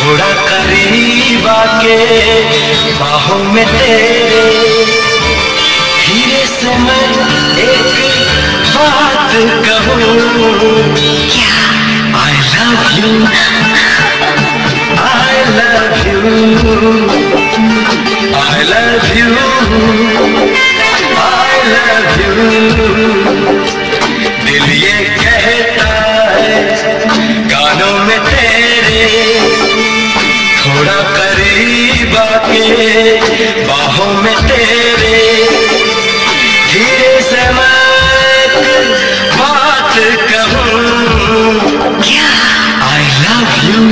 थोड़ा करीब आके बाहों में तेरे, धीरे से मैं एक बात कहूँ क्या? I love you, I love you, I love you, I love you। दिल ये कहता है कानों में तेरे, थोड़ा करीब आके बाहों में तेरे, धीरे से मैं एक बात कहूँ क्या? I love you,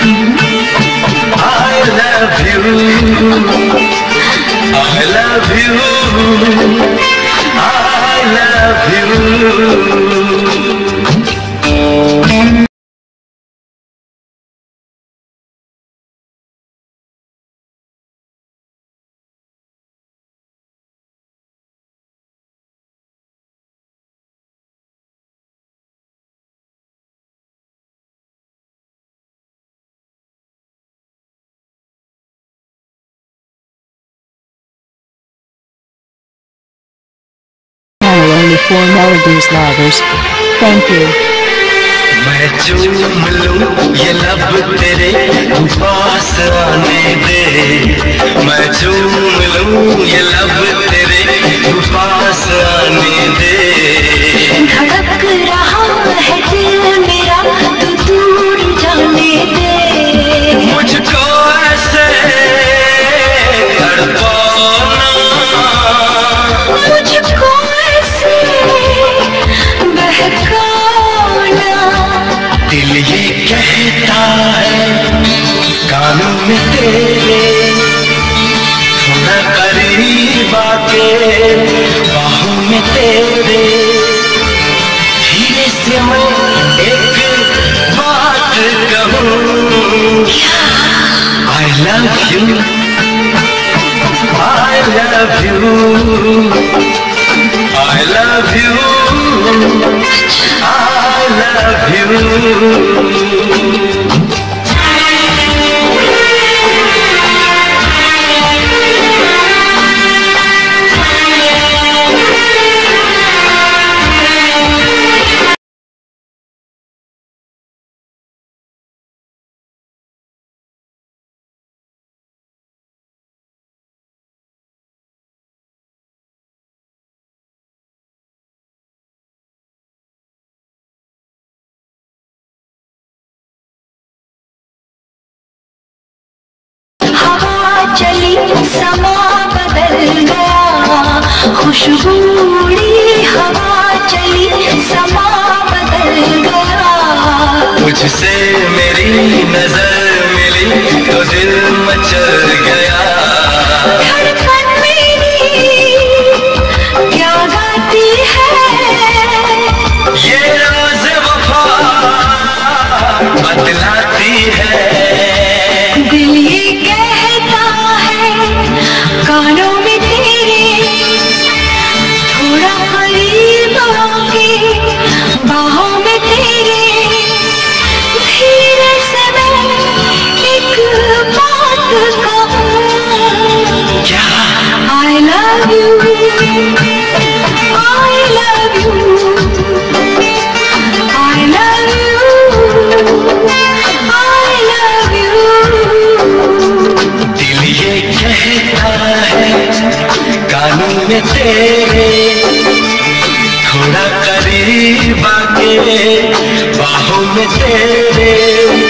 I love you, I love you, I love you। Only 4 melodies lovers. Thank you. मैं चूम लूं ये लब तेरे, तू पास आने दे। मैं चूम लूं ये लब तेरे, तू पास आने दे। धड़क रहा है दिल मेरा, तू दूर जाने दे। मुझको ऐसे तड़पाना, मुझको ऐसे बहकाना। दिल ये कहता है कानों में तेरे, थोड़ा करीब आके बाहों में तेरे, धीरे से मैं एक बात कहूँ I love you, I love you, I love you, I love you। चली समा बदल गया, खुशबू उड़ी हवा चली समा बदल गया। मुझसे मेरी नजर मिली तो दिल मचल गया। धड़कन मेरी क्या गाती है, ये राज़ वफा बतलाती है। दिल ये कहता है कानों में तेरे, थोड़ा करीब आके बाहों में तेरे, धीरे से मैं एक बात कहूँ क्या? I love you, I love you, I love you, I love you। दिल ये कहता है कानों में तेरे, थोड़ा करीब आके बाहों में तेरे,